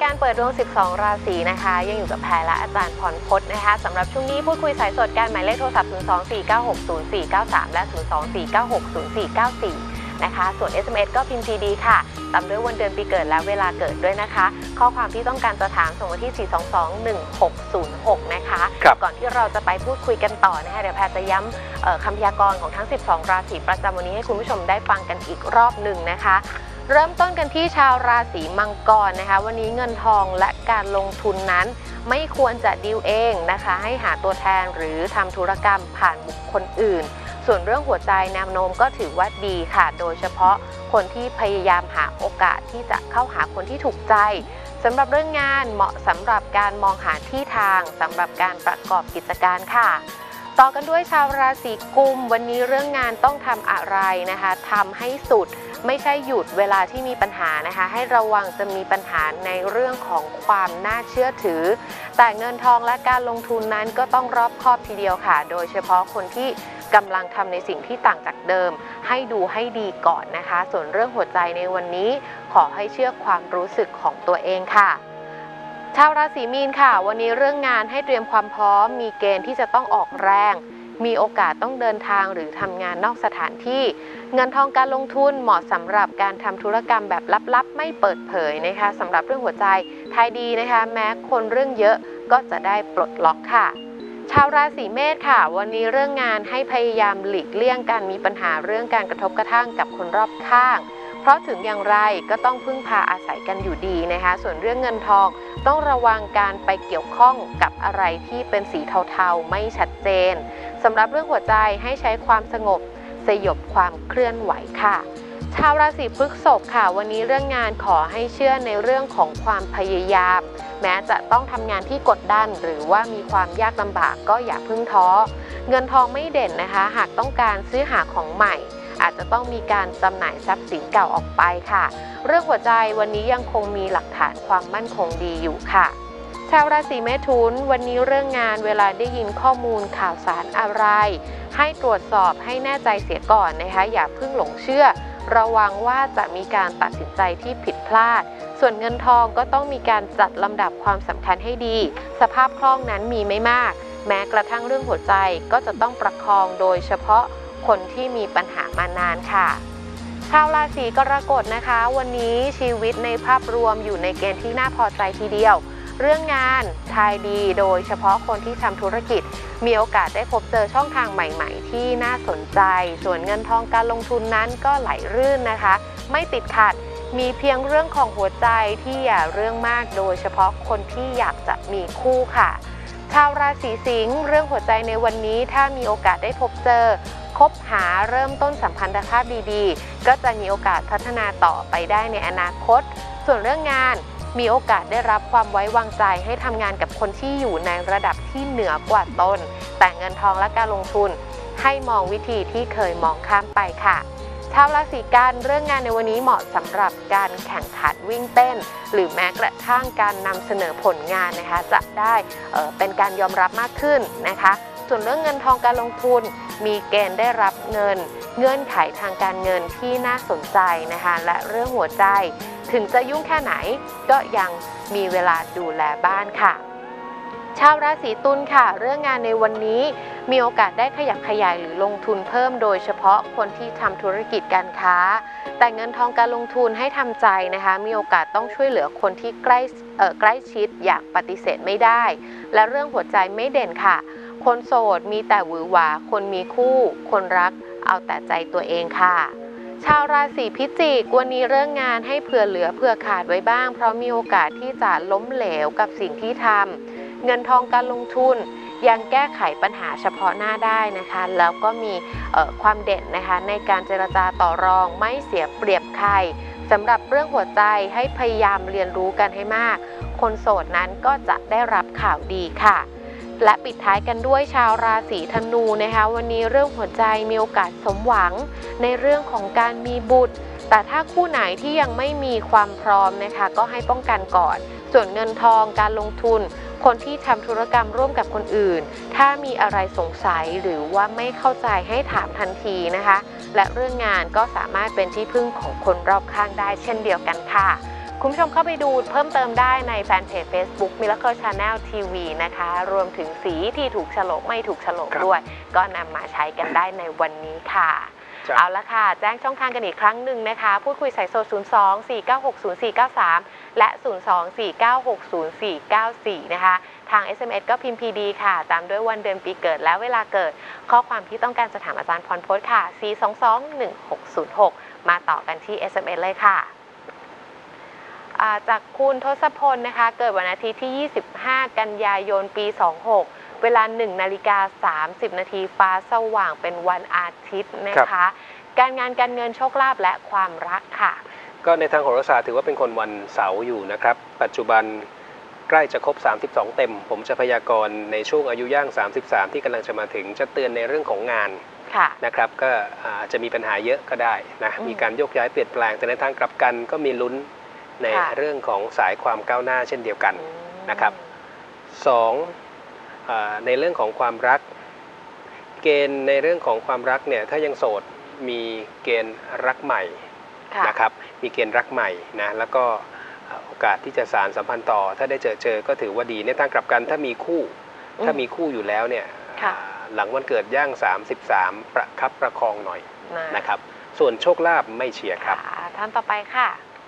การเปิดดวง 12 ราศีนะคะยังอยู่กับแพรและอาจารย์พรพจน์นะคะสำหรับช่วงนี้พูดคุยสายสดการหมายเลขโทรศัพท์ 024960493 และ 024960494 นะคะส่วน SMS ก็พิมพ์ GD ค่ะตามด้วยวันเดือนปีเกิดและเวลาเกิดด้วยนะคะข้อความที่ต้องการจะถามส่งมาที่ 4221606 นะคะก่อนที่เราจะไปพูดคุยกันต่อนะคะเดี๋ยวแพรจะย้ำคำพยากรณ์ของทั้ง 12 ราศีประจำวันนี้ให้คุณผู้ชมได้ฟังกันอีกรอบหนึ่งนะคะเริ่มต้นกันที่ชาวราศีมังกรนะคะวันนี้เงินทองและการลงทุนนั้นไม่ควรจะดีลเองนะคะให้หาตัวแทนหรือทำธุรกรรมผ่านบุคคลอื่นส่วนเรื่องหัวใจแนวโน้มก็ถือว่าดีค่ะโดยเฉพาะคนที่พยายามหาโอกาสที่จะเข้าหาคนที่ถูกใจสำหรับเรื่องงานเหมาะสำหรับการมองหาที่ทางสำหรับการประกอบกิจการค่ะต่อกันด้วยชาวราศีกุมวันนี้เรื่องงานต้องทำอะไรนะคะทำให้สุดไม่ใช่หยุดเวลาที่มีปัญหานะคะให้ระวังจะมีปัญหาในเรื่องของความน่าเชื่อถือแต่เงินทองและการลงทุนนั้นก็ต้องรอบคอบทีเดียวค่ะโดยเฉพาะคนที่กำลังทำในสิ่งที่ต่างจากเดิมให้ดูให้ดีก่อนนะคะส่วนเรื่องหัวใจในวันนี้ขอให้เชื่อความรู้สึกของตัวเองค่ะชาวราศีมีนค่ะวันนี้เรื่องงานให้เตรียมความพร้อมมีเกณฑ์ที่จะต้องออกแรงมีโอกาสต้องเดินทางหรือทำงานนอกสถานที่เงินทองการลงทุนเหมาะสำหรับการทำธุรกรรมแบบลับๆไม่เปิดเผยนะคะสำหรับเรื่องหัวใจทายดีนะคะแม้คนเรื่องเยอะก็จะได้ปลดล็อกค่ะชาวราศีเมษค่ะวันนี้เรื่องงานให้พยายามหลีกเลี่ยงการมีปัญหาเรื่องการกระทบกระทั่งกับคนรอบข้างเพราะถึงอย่างไรก็ต้องพึ่งพาอาศัยกันอยู่ดีนะคะส่วนเรื่องเงินทองต้องระวังการไปเกี่ยวข้องกับอะไรที่เป็นสีเทาๆไม่ชัดเจนสำหรับเรื่องหัวใจให้ใช้ความสงบสยบความเคลื่อนไหวค่ะชาวราศีพฤษภค่ะวันนี้เรื่องงานขอให้เชื่อในเรื่องของความพยายามแม้จะต้องทำงานที่กดดันหรือว่ามีความยากลำบากก็อย่าพึ่งท้อเงินทองไม่เด่นนะคะหากต้องการซื้อหาของใหม่อาจจะต้องมีการจำหน่ายทรัพย์สินเก่าออกไปค่ะเรื่องหัวใจวันนี้ยังคงมีหลักฐานความมั่นคงดีอยู่ค่ะชาวราศีเมถุนวันนี้เรื่องงานเวลาได้ยินข้อมูลข่าวสารอะไรให้ตรวจสอบให้แน่ใจเสียก่อนนะคะอย่าเพิ่งหลงเชื่อระวังว่าจะมีการตัดสินใจที่ผิดพลาดส่วนเงินทองก็ต้องมีการจัดลำดับความสำคัญให้ดีสภาพคล่องนั้นมีไม่มากแม้กระทั่งเรื่องหัวใจก็จะต้องประคองโดยเฉพาะคนที่มีปัญหามานานค่ะชาวราศีกรกฎนะคะวันนี้ชีวิตในภาพรวมอยู่ในเกณฑ์ที่น่าพอใจทีเดียวเรื่องงานทายดีโดยเฉพาะคนที่ทำธุรกิจมีโอกาสได้พบเจอช่องทางใหม่ๆที่น่าสนใจส่วนเงินทองการลงทุนนั้นก็ไหลรื่นนะคะไม่ติดขัดมีเพียงเรื่องของหัวใจที่อย่าเรื่องมากโดยเฉพาะคนที่อยากจะมีคู่ค่ะชาวราศีสิงห์เรื่องหัวใจในวันนี้ถ้ามีโอกาสได้พบเจอคบหาเริ่มต้นสัมพันธภาพดีๆก็จะมีโอกาสพัฒนาต่อไปได้ในอนาคตส่วนเรื่องงานมีโอกาสได้รับความไว้วางใจให้ทำงานกับคนที่อยู่ในระดับที่เหนือกว่าตนแต่เงินทองและการลงทุนให้มองวิธีที่เคยมองข้ามไปค่ะชาวราศีกันเรื่องงานในวันนี้เหมาะสำหรับการแข่งขันวิ่งเต้นหรือแม้กระทั่งการนำเสนอผลงานนะคะจะได้เป็นการยอมรับมากขึ้นนะคะส่วนเรื่องเงินทองการลงทุนมีเกณฑ์ได้รับเงินเงื่อนไขทางการเงินที่น่าสนใจนะคะและเรื่องหัวใจถึงจะยุ่งแค่ไหนก็ยังมีเวลาดูแลบ้านค่ะชาวราศีตุลค่ะเรื่องงานในวันนี้มีโอกาสได้ขยับขยายหรือลงทุนเพิ่มโดยเฉพาะคนที่ทำธุรกิจการค้าแต่เงินทองการลงทุนให้ทำใจนะคะมีโอกาสต้องช่วยเหลือคนที่ใกล้ชิดอย่างปฏิเสธไม่ได้และเรื่องหัวใจไม่เด่นค่ะคนโสดมีแต่หวือหวาคนมีคู่คนรักเอาแต่ใจตัวเองค่ะชาวราศีพิจิกวันนี้เรื่องงานให้เผื่อเหลือเผื่อขาดไว้บ้างเพราะมีโอกาสที่จะล้มเหลวกับสิ่งที่ทำเงินทองการลงทุนยังแก้ไขปัญหาเฉพาะหน้าได้นะคะแล้วก็มีความเด่นนะคะในการเจรจาต่อรองไม่เสียเปรียบใครสำหรับเรื่องหัวใจให้พยายามเรียนรู้กันให้มากคนโสดนั้นก็จะได้รับข่าวดีค่ะและปิดท้ายกันด้วยชาวราศีธนูนะคะวันนี้เรื่องหัวใจมีโอกาสสมหวังในเรื่องของการมีบุตรแต่ถ้าคู่ไหนที่ยังไม่มีความพร้อมนะคะก็ให้ป้องกันก่อนส่วนเงินทองการลงทุนคนที่ทำธุรกรรมร่วมกับคนอื่นถ้ามีอะไรสงสัยหรือว่าไม่เข้าใจให้ถามทันทีนะคะและเรื่องงานก็สามารถเป็นที่พึ่งของคนรอบข้างได้เช่นเดียวกันค่ะคุณผู้ชมเข้าไปดูเพิ่มเติมได้ในแฟนเพจ Facebook Miracle Channel TV นะคะรวมถึงสีที่ถูกโฉลกไม่ถูกโฉลกด้วยก็นำมาใช้กันได้ในวันนี้ค่ะเอาละค่ะแจ้งช่องทางกันอีกครั้งหนึ่งนะคะพูดคุยสายโซ02-496-0493 และ 02-496-0494 นะคะทาง SMS ก็พิมพ์ PD ค่ะตามด้วยวันเดือนปีเกิดและเวลาเกิดข้อความที่ต้องการจะถามอาจารย์พรพจน์ค่ะ 422-1606 มาต่อกันที่ SMS เลยค่ะจากคุณทศพลนะคะเกิดวันอาทิตย์ที่ 25 กันยายน ปี 26 เวลา 1:30 นาทีฟ้าสว่างเป็นวันอาทิตย์นะคะการงานการเงินโชคลาภและความรักค่ะก็ในทางโหราศาสตร์ถือว่าเป็นคนวันเสาร์อยู่นะครับปัจจุบันใกล้จะครบ32เต็มผมจะพยากรณ์ในช่วงอายุย่าง33ที่กำลังจะมาถึงจะเตือนในเรื่องของงานนะครับก็จะมีปัญหาเยอะก็ได้นะมีการโยกย้ายเปลี่ยนแปลงแต่ในทางกลับกันก็มีลุ้นในเรื่องของสายความก้าวหน้าเช่นเดียวกันนะครับ2ในเรื่องของความรักเกณฑ์ในเรื่องของความรักเนี่ยถ้ายังโสดมีเกณฑ์รักใหม่นะครับมีเกณฑ์รักใหม่นะแล้วก็โอกาสที่จะสานสัมพันธ์ต่อถ้าได้เจอก็ถือว่าดีในทางกลับกันถ้ามีคู่อยู่แล้วเนี่ยหลังวันเกิดย่าง33ประคับประคองหน่อยนะครับส่วนโชคลาภไม่เชียร์ครับท่านต่อไปค่ะ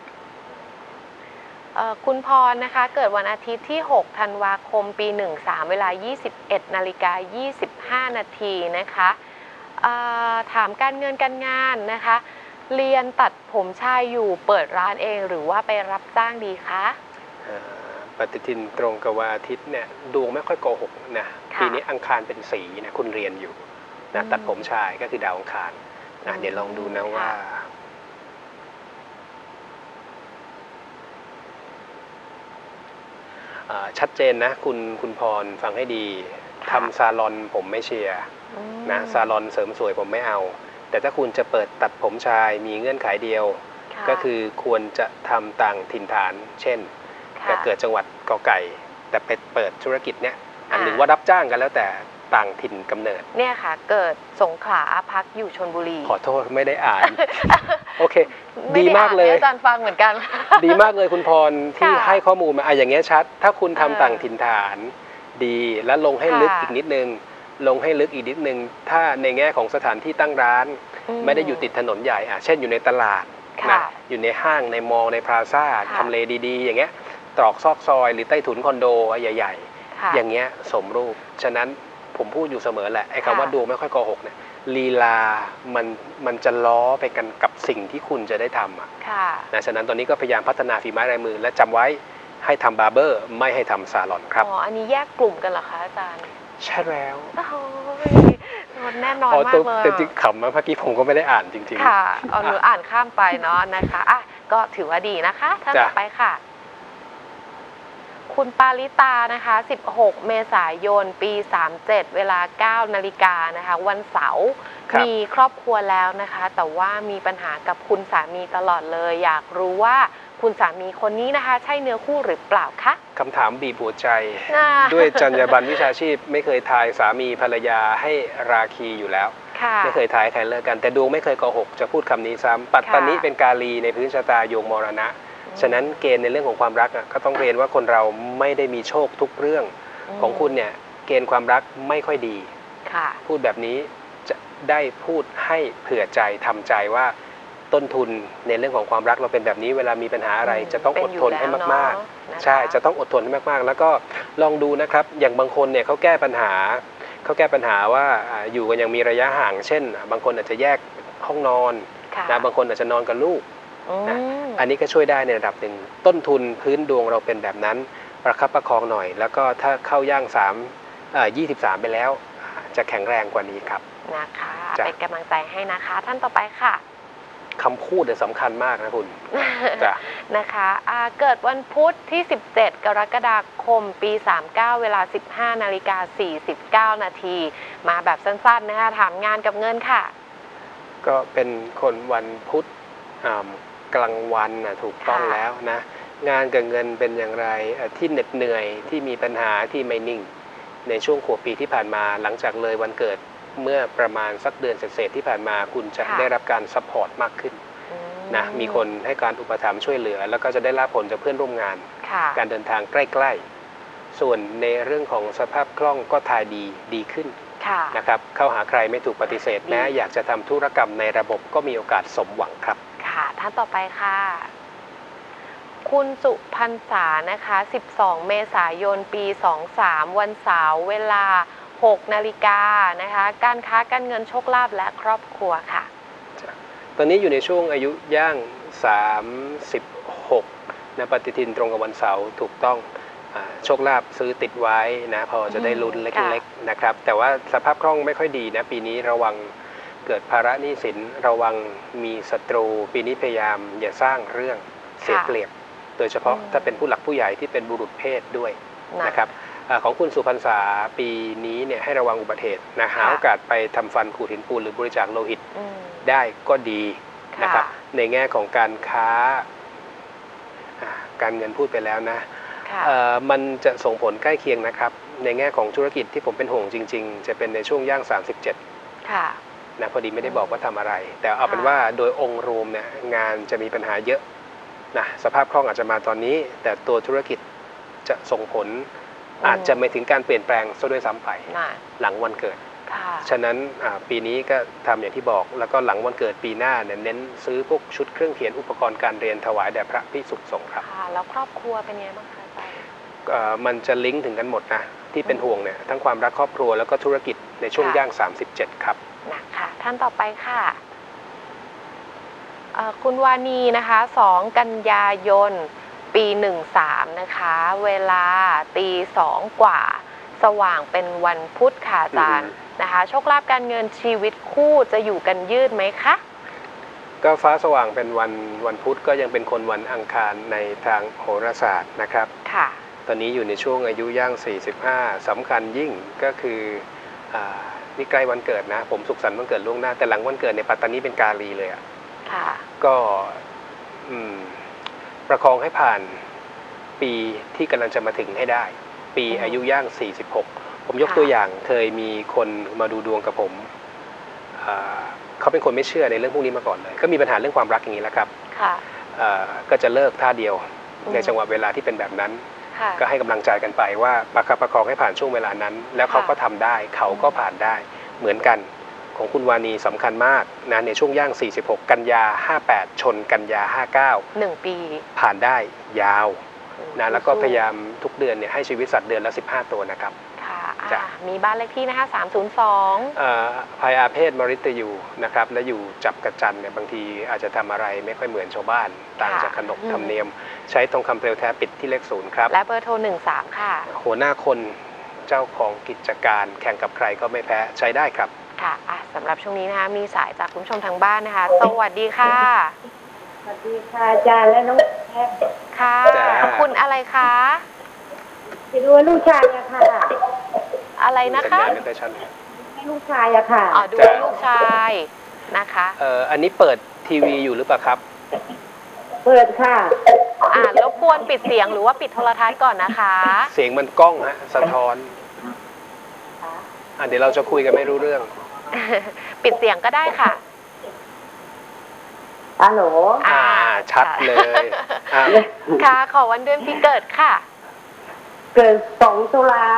คุณพรนะคะเกิดวันอาทิตย์ที่ 6 ธันวาคม ปี 13 เวลา 21:25 นาทีนะคะถามการเงินการงานนะคะเรียนตัดผมชายอยู่เปิดร้านเองหรือว่าไปรับจ้างดีคะปฏิทินตรงกับวันอาทิตย์เนี่ยดวงไม่ค่อยโกหกนะปีนี้อังคารเป็นสีนะคุณเรียนอยู่นะตัดผมชายก็คือดาวอังคารนะเดี๋ยวลองดูนะว่าชัดเจนนะคุณพรฟังให้ดีทำซาลอนผมไม่เชียร์นะซาลอนเสริมสวยผมไม่เอาแต่ถ้าคุณจะเปิดตัดผมชายมีเงื่อนไขเดียวก็คือควรจะทำต่างถิ่นฐานเช่นแต่เกิดจังหวัดกอไก่แต่ไปเปิดธุรกิจเนี่ยหรือว่ารับจ้างกันแล้วแต่ต่างถิ่นกำเนิดเนี่ยค่ะเกิดสงขลาพักอยู่ชลบุรีขอโทษไม่ได้อ่านโอเคดีมากเลยอาจารย์ฟังเหมือนกันดีมากเลยคุณพรที่ให้ข้อมูลมาอย่างเงี้ยชัดถ้าคุณทำต่างถิ่นฐานดีและลงให้ลึกอีกนิดนึงถ้าในแง่ของสถานที่ตั้งร้านไม่ได้อยู่ติดถนนใหญ่เช่นอยู่ในตลาดนะอยู่ในห้างในมอลล์ในพลาซ่าทำเลดีๆอย่างเงี้ยตรอกซอกซอยหรือใต้ถุนคอนโดใหญ่ๆอย่างเงี้ยสมรูปฉะนั้นผมพูดอยู่เสมอแหละไอ้คำว่าดวงไม่ค่อยโกหกเนี่ยลีลามันจะล้อไปกันกับสิ่งที่คุณจะได้ทำนะฉะนั้นตอนนี้ก็พยายามพัฒนาฝีไม้ลายมือและจำไว้ให้ทำบาร์เบอร์ไม่ให้ทำซาลอนครับอันนี้แยกกลุ่มกันเหรอคะอาจารย์ใช่แล้วแน่นอนมากเลยแต่จริงขำเมื่อกี้ผมก็ไม่ได้อ่านจริงๆค่ะหนูอ่านข้ามไปเนาะนะคะก็ถือว่าดีนะคะท่านต่อไปค่ะคุณปาริตานะคะ16 เมษายน ปี 37 เวลา 9 นาฬิกานะคะวันเสาร์มีครอบครัวแล้วนะคะแต่ว่ามีปัญหากับคุณสามีตลอดเลยอยากรู้ว่าคุณสามีคนนี้นะคะใช่เนื้อคู่หรือเปล่าคะคำถามบีบหัวใจด้วยจรรยาบรรณวิชาชีพไม่เคยทายสามีภรรยาให้ราคีอยู่แล้วไม่เคยทายใครเลิกกันแต่ดวงไม่เคยโกหกจะพูดคำนี้ซ้ำปัตตานิเป็นกาลีในพื้นชะตาโยงมรณะฉะนั้นเกณฑ์ในเรื่องของความรักก็ต้องเรียนว่าคนเราไม่ได้มีโชคทุกเรื่องของคุณเนี่ยเกณฑ์ความรักไม่ค่อยดีพูดแบบนี้จะได้พูดให้เผื่อใจทำใจว่าต้นทุนในเรื่องของความรักเราเป็นแบบนี้เวลามีปัญหาอะไรจะต้องอดทนให้มากๆใช่จะต้องอดทนให้มากๆแล้วก็ลองดูนะครับอย่างบางคนเนี่ยเขาแก้ปัญหาว่าอยู่กันยังมีระยะห่างเช่นบางคนอาจจะแยกห้องนอนนะบางคนอาจจะนอนกับลูกนะอันนี้ก็ช่วยได้ในระดับหนึ่งต้นทุนพื้นดวงเราเป็นแบบนั้นประคับประคองหน่อยแล้วก็ถ้าเข้าย่าง23ไปแล้วจะแข็งแรงกว่านี้ครับนะคะเป็นกำลังใจให้นะคะท่านต่อไปค่ะคำพูดสำคัญมากนะคุณนะคะเกิดวันพุธที่17 กรกฎาคม ปี 39 เวลา 15:49 นาทีมาแบบสั้นๆนะคะถามงานกับเงินค่ะก็เป็นคนวันพุธกลางวันถูกต้องแล้วนะงานกับเงินเป็นอย่างไรที่เหน็ดเหนื่อยที่มีปัญหาที่ไม่นิ่งในช่วงขวบปีที่ผ่านมาหลังจากเลยวันเกิดเมื่อประมาณสักเดือนเศษที่ผ่านมาคุณจะได้รับการซัพพอร์ตมากขึ้นนะมีคนให้การอุปถัมภ์ช่วยเหลือแล้วก็จะได้รับผลจากเพื่อนร่วมงานการเดินทางใกล้ๆส่วนในเรื่องของสภาพคล่องก็ทายดีขึ้นนะครับเข้าหาใครไม่ถูกปฏิเสธแม้อยากจะทำธุรกรรมในระบบก็มีโอกาสสมหวังครับค่ะท่านต่อไปค่ะคุณสุพรรษานะคะ12 เมษายนปี 23วันเสาร์เวลา 6 นาฬิกานะคะการค้าการเงินโชคลาภและครอบครัวค่ะตอนนี้อยู่ในช่วงอายุย่าง36นะปฏิทินตรงกับวันเสาร์ถูกต้องโชคลาภซื้อติดไว้นะพอจะได้ลุ้นเล็กๆนะครับแต่ว่าสภาพคล่องไม่ค่อยดีนะปีนี้ระวังเกิดภาระหนี้สินระวังมีศัตรูปีนี้พยายามอย่าสร้างเรื่องเสียเปรียบโดยเฉพาะถ้าเป็นผู้หลักผู้ใหญ่ที่เป็นบุรุษเพศด้วยนะครับของคุณสุพรรษาปีนี้เนี่ยให้ระวังอุบัติเหตุนะหาโอกาสไปทำฟันขูดหินปูนหรือบริจาคโลหิตได้ก็ดีนะครับในแง่ของการค้าการเงินพูดไปแล้วนะมันจะส่งผลใกล้เคียงนะครับในแง่ของธุรกิจที่ผมเป็นห่วงจริงๆจะเป็นในช่วงย่าง37นะพอดีไม่ได้บอกว่าทำอะไรแต่เอาเป็นว่าโดยองค์รวมเนี่ยงานจะมีปัญหาเยอะนะสภาพคล่องอาจจะมาตอนนี้แต่ตัวธุรกิจจะส่งผลอาจจะไม่ถึงการเปลี่ยนแปลงซะด้วยซ้ำไปหลังวันเกิดฉะนั้นปีนี้ก็ทำอย่างที่บอกแล้วก็หลังวันเกิดปีหน้าเน้นซื้อพวกชุดเครื่องเขียนอุปกรณ์การเรียนถวายแด่พระภิกษุสงฆ์ครับแล้วครอบครัวเป็นไงบ้างคะอาจารย์มันจะลิงก์ถึงกันหมดนะที่เป็นห่วงเนี่ยทั้งความรักครอบครัวแล้วก็ธุรกิจในช่วงย่าง37ครับนะคะท่านต่อไปค่ะคุณวานีนะคะ2 กันยายนปี13นะคะเวลาตี2กว่าสว่างเป็นวันพุธค่ะอาจารย์นะคะโชคลาภการเงินชีวิตคู่จะอยู่กันยืดไหมคะก็ฟ้าสว่างเป็นวันพุธก็ยังเป็นคนวันอังคารในทางโหราศาสตร์นะครับค่ะตอนนี้อยู่ในช่วงอายุย่าง45สำคัญยิ่งก็คือนี่ใกล้วันเกิดนะผมสุขสันต์วันเกิดล่วงหน้าแต่หลังวันเกิดในปัตตานีเป็นกาลีเลยอ่ะก็ประคองให้ผ่านปีที่กำลังจะมาถึงให้ได้ปีอายุย่าง46ผมยกตัวอย่างเคยมีคนมาดูดวงกับผมเขาเป็นคนไม่เชื่อในเรื่องพวกนี้มาก่อนเลยก็มีปัญหาเรื่องความรักอย่างนี้แหละครับก็จะเลิกท่าเดียวในจังหวะเวลาที่เป็นแบบนั้นก็ให้กำลังใจกันไปว่าประคับประคองให้ผ่านช่วงเวลานั้นแล้วเขาก็ทำได้เขาก็ผ่านได้เหมือนกันของคุณวานีสำคัญมากนะในช่วงย่าง46กันยา58ชนกันยา59 1 ปีผ่านได้ยาวนะแล้วก็พยายามทุกเดือนเนี่ยให้ชีวิตสัตว์เดือนละ15 ตัวนะครับค่ะมีบ้านเลขที่นะคะ302 ภัยอาเพศมฤตยูนะครับและอยู่จับกระจันเนี่ยบางทีอาจจะทำอะไรไม่ค่อยเหมือนชาวบ้านต่างจากขนบธรรมเนียมใช้ทองคำเปลวแท้ปิดที่เลข0ครับและเบอร์โทร13ค่ะหัวหน้าคนเจ้าของกิจการแข่งกับใครก็ไม่แพ้ใช้ได้ครับค่ะสำหรับช่วงนี้นะคะมีสายจากคุณผู้ชมทางบ้านนะคะสวัสดีค่ะสวัสดีค่ะอาจารย์และน้องแอ๊ค่ะคุณอะไรคะจะดูลูกชายอะค่ะอะไรนะคะให้ลูกชายอะค่ะดูลูกชายนะคะอันนี้เปิดทีวีอยู่หรือเปล่าครับเปิดค่ะรบกวนปิดเสียงหรือว่าปิดโทรทัศน์ก่อนนะคะเสียงมันก้องฮะสะท้อนเดี๋ยวเราจะคุยกันไม่รู้เรื่องปิดเสียงก็ได้ค่ะฮัลโหลชัดเลยค่ะขอวันเดือนปีเกิดค่ะเกิด2 ตุลา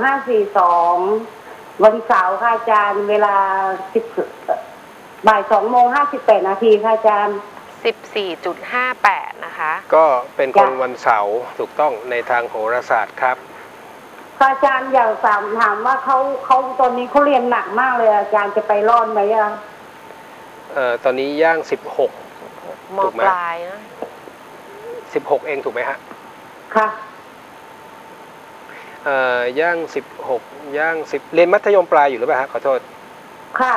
2542วันเสาร์ค่ะอาจารย์เวลาบ่าย 2:58 นาทีค่ะอาจารย์ 14.58 นะคะก็เป็นคนวันเสาร์ถูกต้องในทางโหราศาสตร์ครับอาจารย์อยากถามว่าเขาตอนนี้เขาเรียนหนักมากเลยอาจารย์จะไปรอดไหมตอนนี้ย่าง16 ม.ปลายนะ 16เองถูกไหมฮะค่ะย่าง16ย่าง10เรียนมัธยมปลายอยู่หรือเปล่าฮะขอโทษค่ะ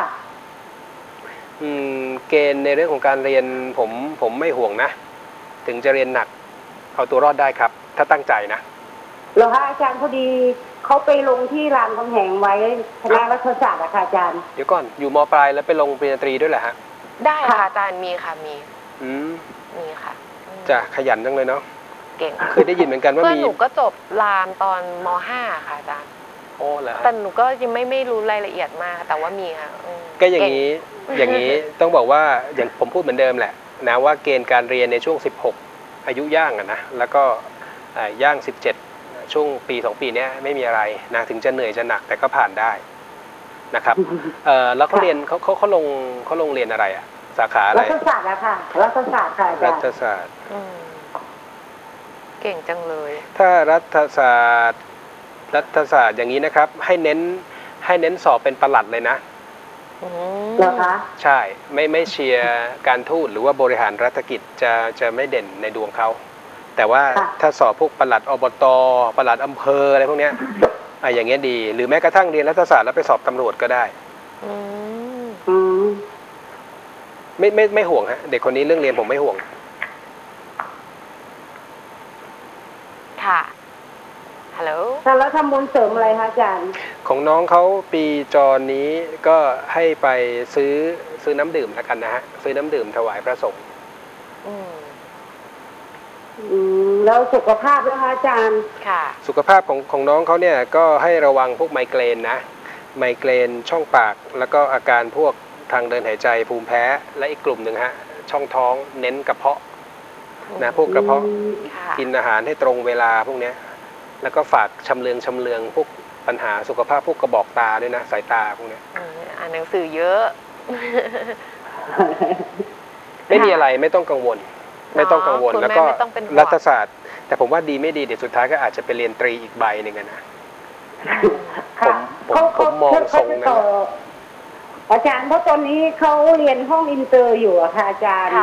เกณฑ์ในเรื่องของการเรียนผมไม่ห่วงนะถึงจะเรียนหนักเอาตัวรอดได้ครับถ้าตั้งใจนะเหรอคะอาจารย์พอดีเขาไปลงที่รามคำแหงไว้คณะรัฐศาสตร์อะค่ะอาจารย์เดี๋ยวก่อนอยู่ม.ปลายแล้วไปลงปริญญาตรีด้วยเหรอฮะได้ค่ะอาจารย์มีค่ะมีค่ะจะขยันจังเลยเนาะเก่งเคยได้ยินเหมือนกันว่ามีเพื่อนหนูก็จบรามตอนม.5 ค่ะอาจารย์โอ้เหรอแต่หนูก็ยังไม่รู้รายละเอียดมากแต่ว่ามีค่ะก็อย่างนี้ต้องบอกว่าอย่างผมพูดเหมือนเดิมแหละนะว่าเกณฑ์การเรียนในช่วง16อายุย่างนะแล้วก็ย่าง17ช่วงปี2ปีนี้ไม่มีอะไรนะถึงจะเหนื่อยจะหนักแต่ก็ผ่านได้นะครับแล้วเขาเรียนเขาลงเรียนอะไรอะสาขาอะไรรัฐศาสตร์อะค่ะรัฐศาสตร์ค่ะรัฐศาสตร์เก่งจังเลยถ้ารัฐศาสตร์อย่างนี้นะครับให้เน้นสอบเป็นประหลัดเลยนะเหรอคะใช่ไม่เชียร์การทูตหรือว่าบริหารรัฐกิจจะไม่เด่นในดวงเขาแต่ว่าถ้าสอบพวกปลัดอบตปลัดอำเภออะไรพวกเนี้ยอย่างเงี้ยดีหรือแม้กระทั่งเรียนรัฐศาสตร์แล้วไปสอบตำรวจก็ได้ไม่ห่วงฮะเด็กคนนี้เรื่องเรียนผมไม่ห่วงค่ะฮัลโหลแล้วทำบุญเสริมอะไรคะอาจารย์ของน้องเขาปีจรนี้ก็ให้ไปซื้อน้ำดื่มแล้วกันนะฮะซื้อน้ำดื่มถวายพระสงฆ์แล้วสุขภาพแล้วคะอาจารย์ค่ะสุขภาพของน้องเขาเนี่ยก็ให้ระวังพวกไมเกรนนะไมเกรนช่องปากแล้วก็อาการพวกทางเดินหายใจภูมิแพ้และอีกกลุ่มหนึ่งฮะช่องท้องเน้นกระเพาะนะพวกกระเพาะกินอาหารให้ตรงเวลาพวกนี้แล้วก็ฝากชำเลืองพวกปัญหาสุขภาพพวกกระบอกตาด้วยนะสายตาพวกนี้อ่านหนังสือเยอะไม่มีอะไรไม่ต้องกังวลแล้วก็รัฐศาสตร์แต่ผมว่าดีไม่ดีเดี๋ยวสุดท้ายก็อาจจะไปเรียนตรีอีกใบหนึ่งนะผมมองทรงนะอาจารย์เพราะตอนนี้เขาเรียนห้องอินเตอร์อยู่อะค่ะอาจารย์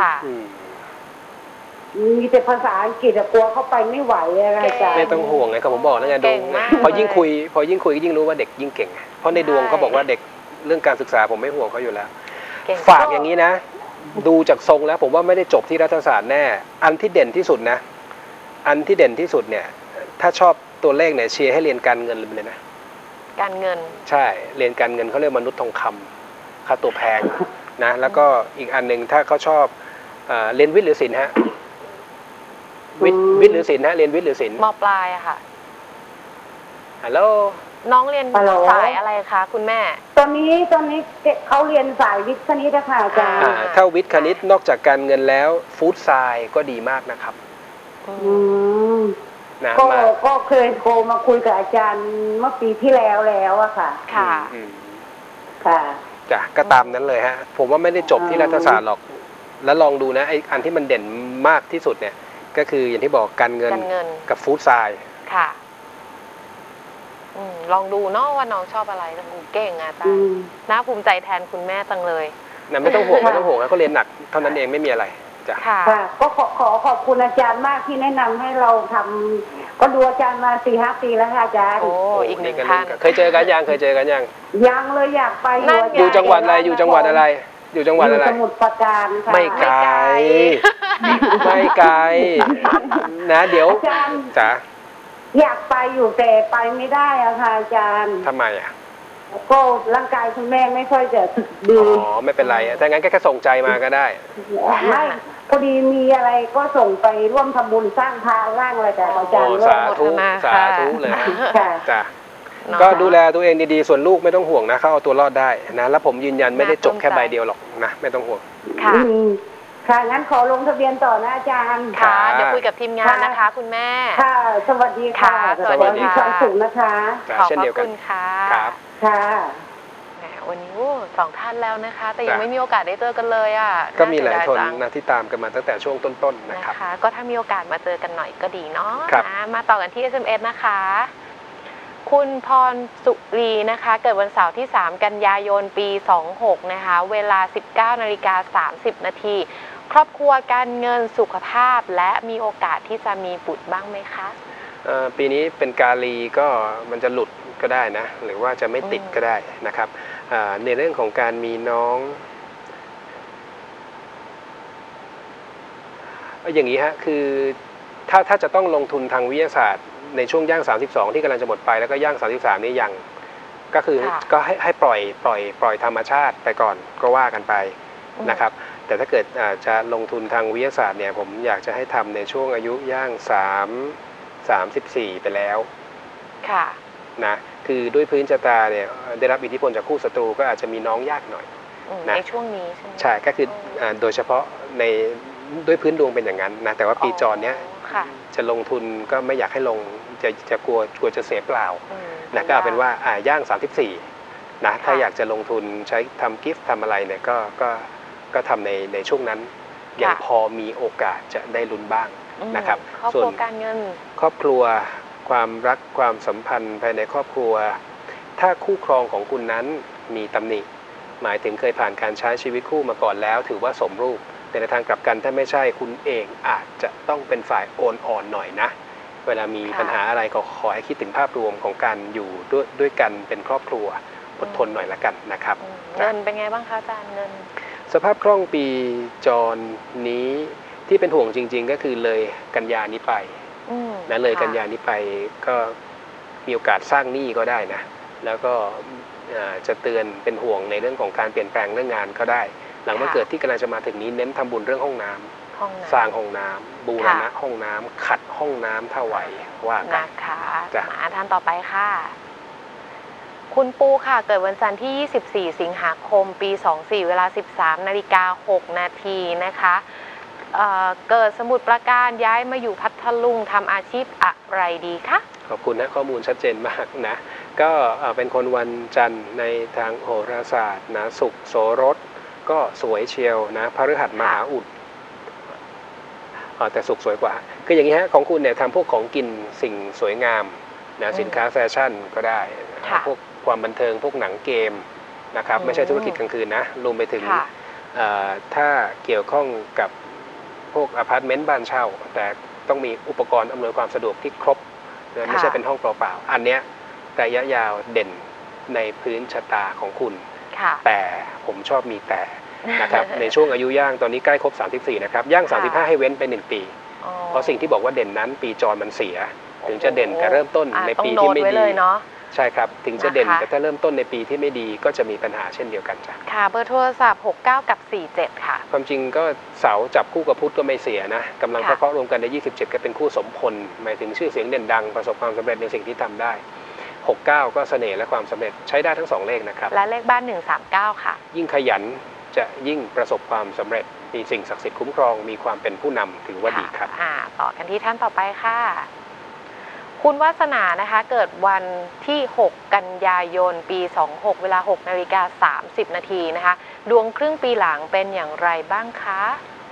มีแต่ภาษาอังกฤษกลัวเข้าไปไม่ไหวอะไรอาจารย์ไม่ต้องห่วงไงครับผมบอกแล้วไงดวงพอยิ่งคุยยิ่งรู้ว่าเด็กยิ่งเก่งเพราะในดวงเขาบอกว่าเด็กเรื่องการศึกษาผมไม่ห่วงเขาอยู่แล้วฝากอย่างนี้นะดูจากทรงแล้วผมว่าไม่ได้จบที่รัฐศาสตร์แน่อันที่เด่นที่สุดเนี่ยถ้าชอบตัวเลขเนี่ยเชียร์ให้เรียนการเงินเลยนะการเงินใช่เรียนการเงินเขาเรียกมนุษย์ทองคำค่าตัวแพงนะแล้วก็อีกอันหนึ่งถ้าเขาชอบเรียนวิทย์หรือศิลป์ฮะวิทย์หรือศิลป์ฮะเรียนวิทย์หรือศิลป์ม.ปลายอะค่ะฮัลโหลน้องเรียนสายอะไรคะคุณแม่ตอนนี้เขาเรียนสายวิทย์คณิตนะคะอาจารย์ถ้าวิทย์คณิตนอกจากการเงินแล้วฟู้ดไซน์ก็ดีมากนะครับก็เคยโทรมาคุยกับอาจารย์เมื่อปีที่แล้วอะค่ะค่ะจ้ะก็ตามนั้นเลยฮะผมว่าไม่ได้จบที่รัฐศาสตร์หรอกแล้วลองดูนะไอ้อันที่มันเด่นมากที่สุดเนี่ยก็คืออย่างที่บอกการเงินกับฟู้ดไซน์ค่ะลองดูเนาะว่าน้องชอบอะไรแต่เก่งอาจารย์น่าภูมิใจแทนคุณแม่จังเลยนะไม่ต้องห่วงนะเขาเรียนหนักเท่านั้นเองไม่มีอะไรจ้ะค่ะก็ขอบคุณอาจารย์มากที่แนะนำให้เราทำก็ดูอาจารย์มา 4-5 ปีแล้วค่ะอาจารย์โอ้อีกหนึ่งท่านเคยเจอกันยังยังเลยอยากไปอยู่จังหวัดอะไรอยู่จังหวัดอะไรสมุทรปราการค่ะไม่ไกลนะเดี๋ยวจ้ะอยากไปอยู่แต่ไปไม่ได้อะค่ะอาจารย์ทำไมอะก็ร่างกายคุณแม่ไม่ค่อยจะดีไม่เป็นไรถ้างั้นแค่ส่งใจมาก็ได้ไม่พอดีมีอะไรก็ส่งไปร่วมทำบุญสร้างพระร่างอะไรแต่อาจารย์สาธุเลยจ้ะก็ดูแลตัวเองดีๆส่วนลูกไม่ต้องห่วงนะเขาเอาตัวรอดได้นะแล้วผมยืนยันไม่ได้จบแค่ใบเดียวหรอกนะไม่ต้องห่วงค่ะงั้นขอลงทะเบียนต่อนะอาจารย์ค่ะเดี๋ยวคุยกับทีมงานนะคะคุณแม่ค่ะสวัสดีค่ะสวัสดีค่ะสุขนะคะขอบคุณค่ะครับค่ะวันนี้2 ท่านแล้วนะคะแต่ยังไม่มีโอกาสได้เจอกันเลยอ่ะก็มีหลายคนนะที่ตามกันมาตั้งแต่ช่วงต้นๆนะครับก็ถ้ามีโอกาสมาเจอกันหน่อยก็ดีเนาะมาต่อกันที่ SMS นะคะคุณพรสุรีนะคะเกิดวันเสาร์ที่3 กันยายนปี26นะคะเวลา 19:30 นาทีครอบครัวการเงินสุขภาพและมีโอกาสที่จะมีบุตรบ้างไหมคะปีนี้เป็นกาลีก็มันจะหลุดก็ได้นะหรือว่าจะไม่ติดก็ได้นะครับในเรื่องของการมีน้องอย่างนี้ฮะคือถ้าจะต้องลงทุนทางวิทยาศาสตร์ในช่วงย่าง32ที่กำลังจะหมดไปแล้วก็ย่าง33นี่ยังก็คือก็ให้ปล่อยธรรมชาติไปก่อนก็ว่ากันไปนะครับแต่ถ้าเกิดจะลงทุนทางวิทยาศาสตร์เนี่ยผมอยากจะให้ทำในช่วงอายุย่าง34ไปแล้วค่ะนะคือด้วยพื้นชะตาเนี่ยได้รับอิทธิพลจากคู่ศัตรูก็อาจจะมีน้องยากหน่อยในช่วงนี้ใช่ไหมใช่ก็คือโดยเฉพาะในด้วยพื้นดวงเป็นอย่างนั้นนะแต่ว่าปีจรเนี้ยจะลงทุนก็ไม่อยากให้ลงจะกลัวจะเสียเปล่านะก็เอาเป็นว่าย่าง34นะถ้าอยากจะลงทุนใช้ทำกิฟต์ทำอะไรเนี่ยก็ทำในช่วงนั้นยังพอมีโอกาสจะได้ลุ้นบ้างนะครับส่วนการเงินครอบครัวความรักความสัมพันธ์ภายในครอบครัวถ้าคู่ครองของคุณนั้นมีตำหนิหมายถึงเคยผ่านการใช้ชีวิตคู่มาก่อนแล้วถือว่าสมรูปแต่ในทางกลับกันถ้าไม่ใช่คุณเองอาจจะต้องเป็นฝ่ายโอนอ่อนหน่อยนะเวลามีปัญหาอะไรก็ขอให้คิดถึงภาพรวมของการอยู่ด้วยกันเป็นครอบครัวอดทนหน่อยละกันนะครับเงินเป็นไงบ้างคะอาจารย์เงินสภาพคล่องปีจรนี้ที่เป็นห่วงจริงๆก็คือเลยกันยานี้ไปนะเลยกันยานี้ไปก็มีโอกาสสร้างหนี้ก็ได้นะแล้วก็จะเตือนเป็นห่วงในเรื่องของการเปลี่ยนแปลงเรื่องงานก็ได้หลังวันเกิดที่กำลังจะมาถึงนี้เน้นทำบุญเรื่องห้องน้ำสร้างห้องน้ำบูรณะห้องน้ำขัดห้องน้ำถ้าไหวว่ากันนะคะมาท่านต่อไปค่ะคุณปูค่ะเกิดวันจันทร์ที่24สิงหาคมปี24เวลา 13:06 นาทีนะคะเกิดสมุทรปราการย้ายมาอยู่พัทลุงทำอาชีพอะไรดีคะขอบคุณนะข้อมูลชัดเจนมากนะก็เป็นคนวันจันทร์ในทางโหราศาสตร์นะศุกร์โสรสก็สวยเชียวนะพฤหัสมหาอุดแต่ศุกร์สวยกว่าคืออย่างนี้ฮะของคุณเนี่ยทำพวกของกินสิ่งสวยงามนะสินค้าแฟชั่นก็ได้พวกความบันเทิงพวกหนังเกมนะครับไม่ใช่ธุรกิจกลางคืนนะรวมไปถึงถ้าเกี่ยวข้องกับพวกอพาร์ตเมนต์บ้านเช่าแต่ต้องมีอุปกรณ์อำนวยความสะดวกที่ครบไม่ใช่เป็นห้องเปล่าๆอันเนี้ยระยะยาวเด่นในพื้นชะตาของคุณแต่ผมชอบมีแต่นะครับในช่วงอายุย่างตอนนี้ใกล้ครบ34นะครับย่าง35ให้เว้นไป1ปีเพราะสิ่งที่บอกว่าเด่นนั้นปีจรมันเสียถึงจะเด่นแต่เริ่มต้นในปีที่ไม่ดีใช่ครับถึงจะเด่นแต่ถ้าเริ่มต้นในปีที่ไม่ดีก็จะมีปัญหาเช่นเดียวกันจ้ะค่ะเบอร์โทรศัพท์69กับ47ค่ะความจริงก็เสาจับคู่กับพุธก็ไม่เสียนะกำลังเคราะห์รวมกันใน27ก็เป็นคู่สมพลหมายถึงชื่อเสียงเด่นดังประสบความสำเร็จในสิ่งที่ทำได้69ก็เสน่ห์และความสำเร็จใช้ได้ทั้ง2เลขนะครับและเลขบ้าน139ค่ะยิ่งขยันจะยิ่งประสบความสำเร็จมีสิ่งศักดิ์สิทธิ์คุ้มครองมีความเป็นผู้นำถือว่าดีครับต่อกันที่ท่านต่อไปค่ะคุณวาสนานะคะเกิดวันที่6กันยายนปี26เวลา 6:30 นาทีนะคะดวงครึ่งปีหลังเป็นอย่างไรบ้างคะ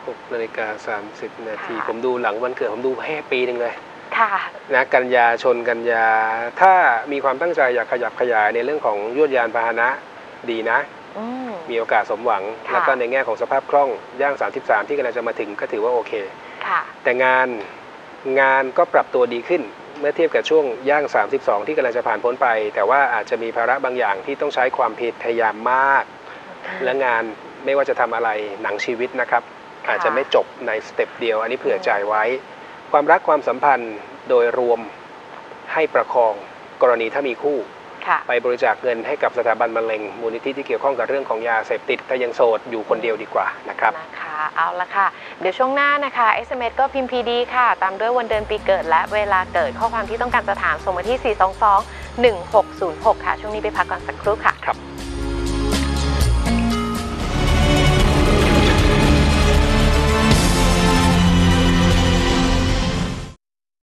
6:30 นาทีผมดูหลังวันเกิดผมดูให้ปีนึงเลยนะกันยาชนกันยาถ้ามีความตั้งใจอยากขยับขยายในเรื่องของยวดยานพาหนะดีนะมีโอกาสสมหวังแล้วก็ในแง่ของสภาพคล่องย่าง33ที่กำลังจะมาถึงก็ถือว่าโอเคแต่งานก็ปรับตัวดีขึ้นเมื่อเทียบกับช่วงย่าง32ที่กำลังจะผ่านพ้นไปแต่ว่าอาจจะมีภาระบางอย่างที่ต้องใช้ความพยายามมากและงานไม่ว่าจะทำอะไรหนังชีวิตนะครับอาจจะไม่จบในสเต็ปเดียวอันนี้เผื่อใจไว้ความรักความสัมพันธ์โดยรวมให้ประคองกรณีถ้ามีคู่ไปบริจาคเงินให้กับสถาบันมะเร็งมูลนิธิที่เกี่ยวข้องกับเรื่องของยาเสพติดถ้ายังโสดอยู่คนเดียวดีกว่านะครับเอาละค่ะเดี๋ยวช่วงหน้านะคะ SMS ก็พิมพ์ PD ค่ะตามด้วยวันเดือนปีเกิดและเวลาเกิดข้อความที่ต้องการจะถามส่งมาที่ 422-1606 ค่ะช่วงนี้ไปพักก่อนสักครู่ค่ะครับ